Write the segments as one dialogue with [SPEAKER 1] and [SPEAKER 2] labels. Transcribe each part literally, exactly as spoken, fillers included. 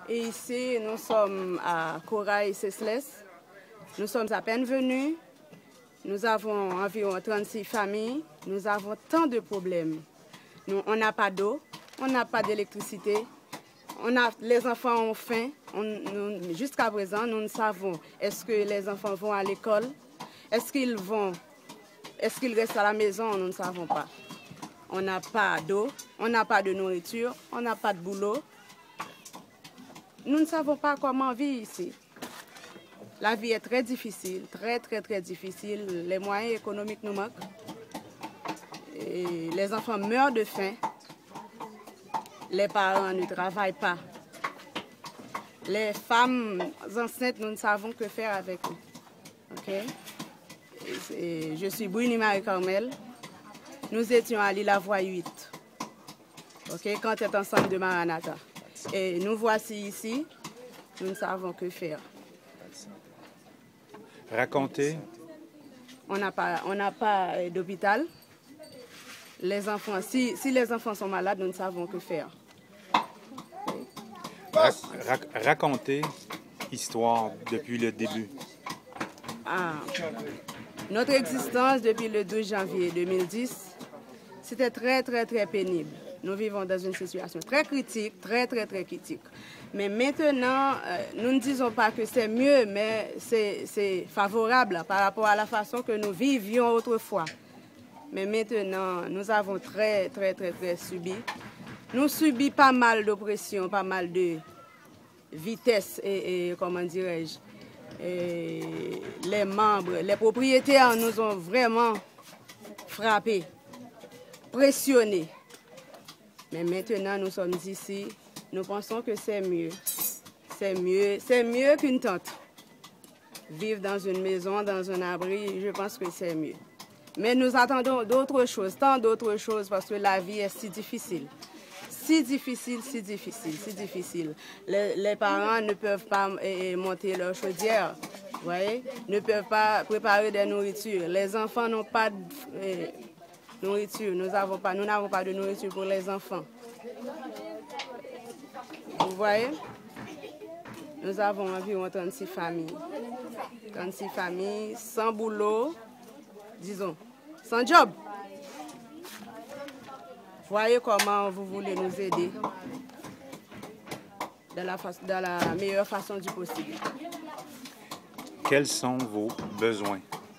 [SPEAKER 1] Et ici, nous sommes à Corail-Cesles. Nous sommes à peine venus. Nous avons environ trente-six familles. Nous avons tant de problèmes. Nous, on n'a pas d'eau, on n'a pas d'électricité. On a, les enfants ont faim. Jusqu'à présent, nous ne savons est-ce que les enfants vont à l'école, est-ce qu'ils vont, est-ce qu'ils restent à la maison, nous ne savons pas. On n'a pas d'eau, on n'a pas de nourriture, on n'a pas de boulot. Nous ne savons pas comment vivre ici. La vie est très difficile, très très très difficile. Les moyens économiques nous manquent. Et les enfants meurent de faim. Les parents ne travaillent pas. Les femmes enceintes, nous ne savons que faire avec eux. Okay? Et je suis Bruni Marie-Carmel. Nous étions à l'île Lavoie huit, okay? Quand est ensemble de Maranatha. Et nous voici ici, nous ne savons que faire.
[SPEAKER 2] Racontez.
[SPEAKER 1] On n'a pas, on n'a pas d'hôpital. Les enfants, si, si les enfants sont malades, nous ne savons que faire.
[SPEAKER 2] Rac rac racontez l'histoire depuis le début.
[SPEAKER 1] Ah. Notre existence depuis le douze janvier deux mille dix, c'était très, très, très pénible. Nous vivons dans une situation très critique, très, très, très critique. Mais maintenant, euh, nous ne disons pas que c'est mieux, mais c'est favorable par rapport à la façon que nous vivions autrefois. Mais maintenant, nous avons très, très, très, très subi. Nous subissons pas mal d'oppression, pas mal de vitesse et, et comment dirais-je, les membres, les propriétaires nous ont vraiment frappés, pressionnés. Mais maintenant, nous sommes ici, nous pensons que c'est mieux. C'est mieux, c'est mieux qu'une tente. Vivre dans une maison, dans un abri, je pense que c'est mieux. Mais nous attendons d'autres choses, tant d'autres choses, parce que la vie est si difficile. Si difficile, si difficile, si difficile. Les, les parents ne peuvent pas eh, monter leur chaudière, vous voyez, ne peuvent pas préparer des nourritures. Les enfants n'ont pas de eh, nourriture, nous n'avons pas, nous n'avons pas de nourriture pour les enfants. Vous voyez, nous avons environ trente-six familles. trente-six familles, sans boulot, disons, sans job. Voyez comment vous voulez nous aider de la, de la meilleure façon du possible.
[SPEAKER 2] Quels sont vos besoins?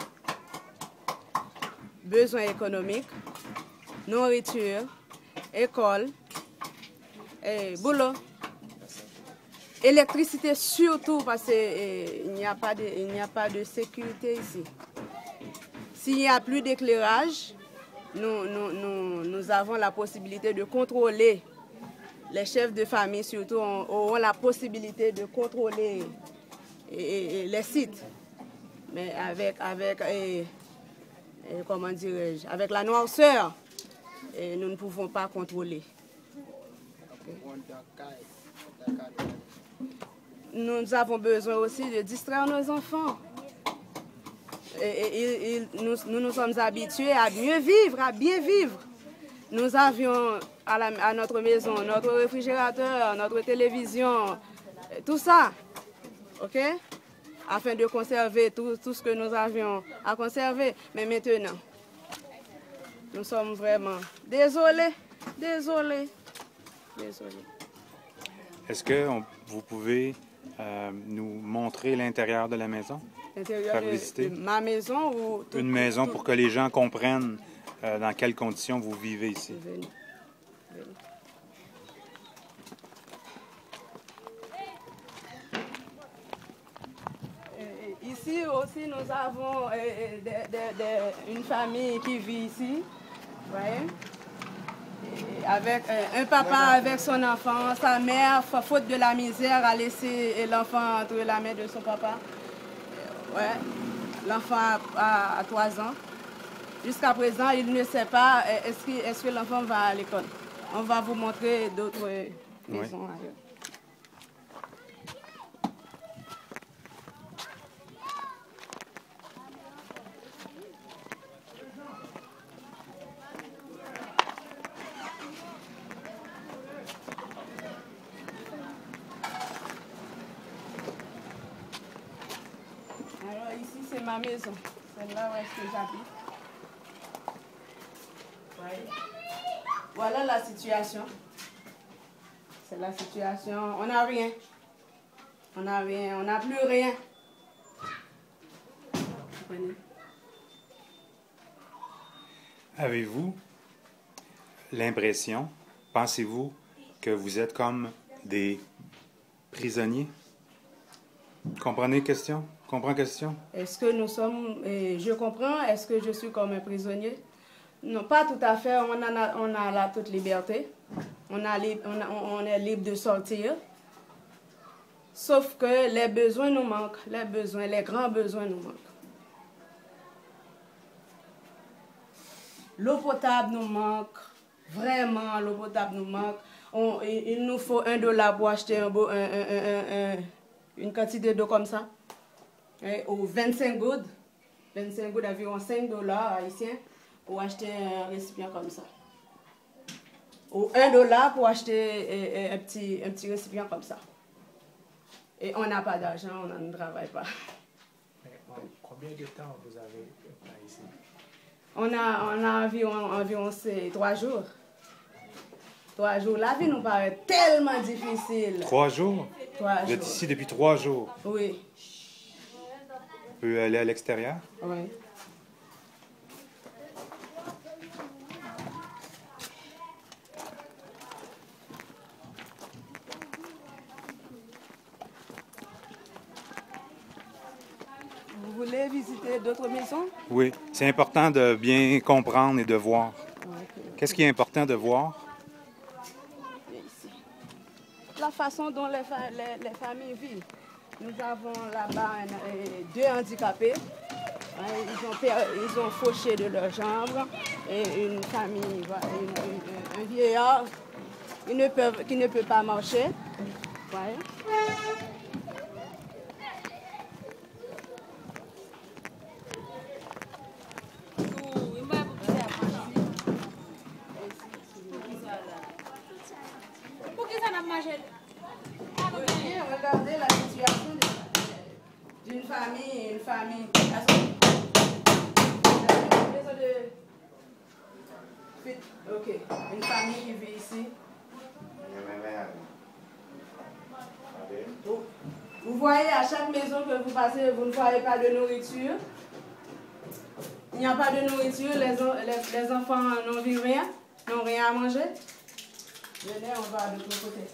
[SPEAKER 1] Besoins économiques, nourriture, école, et boulot, électricité surtout parce qu'il n'y a pas de, il n'y a pas de sécurité ici. S'il n'y a plus d'éclairage, Nous, nous, nous, nous avons la possibilité de contrôler, les chefs de famille surtout auront la possibilité de contrôler et, et, et les sites. Mais avec, avec, et, et, comment dirais-je, avec la noirceur, et nous ne pouvons pas contrôler. Okay. Nous avons besoin aussi de distraire nos enfants. Et, et, et, nous, nous nous sommes habitués à mieux vivre, à bien vivre. Nous avions à, la, à notre maison notre réfrigérateur, notre télévision, tout ça, ok, afin de conserver tout, tout ce que nous avions à conserver. Mais maintenant, nous sommes vraiment désolés, désolés, désolés.
[SPEAKER 2] Est-ce que on, vous pouvez euh, nous montrer l'intérieur de la maison?
[SPEAKER 1] L'intérieur de, de ma maison ou... Tout,
[SPEAKER 2] Une maison
[SPEAKER 1] tout,
[SPEAKER 2] pour que les gens comprennent euh, dans quelles conditions vous vivez ici.
[SPEAKER 1] Venez. Venez. Et ici aussi, nous avons euh, de, de, de, une famille qui vit ici. Vous voyez? Et avec euh, un papa avec son enfant, sa mère, faute de la misère, a laissé l'enfant entre la main de son papa. Ouais. L'enfant a, a, a trois ans. Jusqu'à présent, il ne sait pas est-ce que, est-ce que l'enfant va à l'école. On va vous montrer d'autres maisons oui. ailleurs. ma maison. Celle-là où est-ce que j'habite. Ouais. Voilà la situation. C'est la situation. On n'a rien. On n'a rien. On n'a plus rien. Comprenez?
[SPEAKER 2] Avez-vous l'impression, pensez-vous, que vous êtes comme des prisonniers? Comprenez la question? Comprends la question?
[SPEAKER 1] Est-ce que nous sommes, et je comprends, est-ce que je suis comme un prisonnier? Non, pas tout à fait. On, en a, on a la toute liberté. On, a, on, a, on est libre de sortir. Sauf que les besoins nous manquent. Les besoins, les grands besoins nous manquent. L'eau potable nous manque. Vraiment, l'eau potable nous manque. On, il, il nous faut un dollar pour acheter un beau, un, un, un, un, une quantité d'eau comme ça. Et, ou vingt-cinq gouttes. vingt-cinq gouttes, environ cinq dollars haïtiens pour acheter un récipient comme ça. Ou un dollar pour acheter un, un, petit, un petit récipient comme ça. Et on n'a pas d'argent, on ne travaille pas.
[SPEAKER 3] Mais combien de temps vous avez ici?
[SPEAKER 1] On a, on a environ, environ trois jours. Trois jours. La vie nous paraît tellement difficile.
[SPEAKER 2] Trois jours?
[SPEAKER 1] Trois
[SPEAKER 2] Vous êtes
[SPEAKER 1] jours.
[SPEAKER 2] ici depuis trois jours.
[SPEAKER 1] Oui.
[SPEAKER 2] On peut aller à l'extérieur?
[SPEAKER 1] Oui. Vous voulez visiter d'autres maisons?
[SPEAKER 2] Oui. C'est important de bien comprendre et de voir.
[SPEAKER 1] Okay.
[SPEAKER 2] Qu'est-ce qui est important de voir?
[SPEAKER 1] Ici. La façon dont les, fa les, les familles vivent. Nous avons là-bas deux handicapés. Ils ont, ils ont fauché de leurs jambes. Et une famille, une, une, un vieillard qui ne peut, qui ne peut pas marcher. Ouais. Regardez la situation d'une famille, une famille. Ok, une famille qui vit ici. Vous voyez, à chaque maison que vous passez, vous ne voyez pas de nourriture. Il n'y a pas de nourriture, les, les, les enfants n'ont vu rien, n'ont rien à manger. Venez, on va de l'autre côté.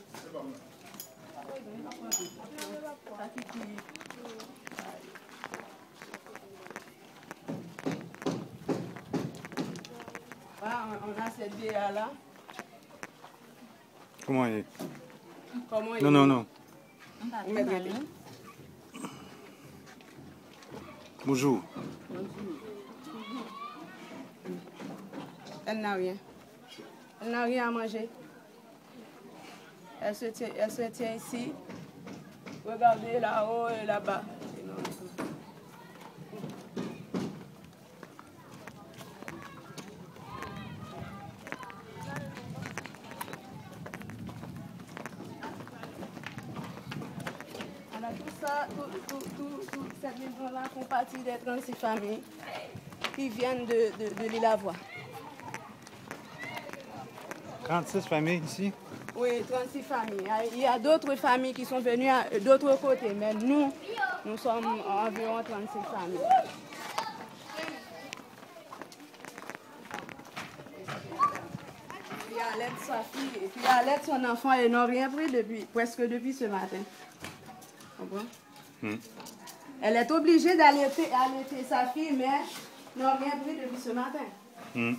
[SPEAKER 1] Voilà, on a cette vieille-là.
[SPEAKER 2] Comment il est?
[SPEAKER 1] Comment il
[SPEAKER 2] Non,
[SPEAKER 1] est?
[SPEAKER 2] non, non. Bonjour.
[SPEAKER 1] Elle n'a rien. Elle n'a rien à manger. Elle se tient, elle se tient ici. Regardez là-haut et là-bas. On a tout ça, tout, tout, tout, tout cette maison-là font partie des trente-six familles qui viennent de, de, de l'île à Voix.
[SPEAKER 2] trente-six familles ici?
[SPEAKER 1] Oui, trente-six familles. Il y a d'autres familles qui sont venues d'autres côtés, mais nous, nous sommes environ trente-six familles. Puis Alette, sa fille, et puis Alette, son enfant, ils n'ont rien pris depuis, presque depuis ce matin. Comprends?
[SPEAKER 2] Hmm.
[SPEAKER 1] Elle est obligée d'allaiter allaiter sa fille, mais n'ont rien pris depuis ce matin.
[SPEAKER 2] Hmm.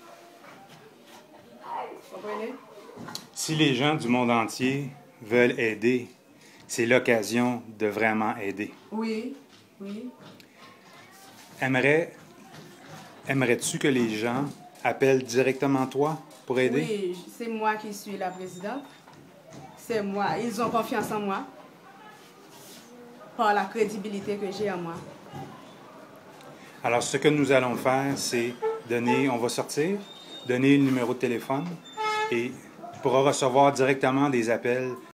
[SPEAKER 1] Comprenez?
[SPEAKER 2] Si les gens du monde entier veulent aider, c'est l'occasion de vraiment aider.
[SPEAKER 1] Oui, oui.
[SPEAKER 2] Aimerais, aimerais-tu que les gens appellent directement toi pour aider?
[SPEAKER 1] Oui, c'est moi qui suis la présidente. C'est moi. Ils ont confiance en moi par la crédibilité que j'ai en moi.
[SPEAKER 2] Alors, ce que nous allons faire, c'est donner, on va sortir, donner le numéro de téléphone et tu pourras recevoir directement des appels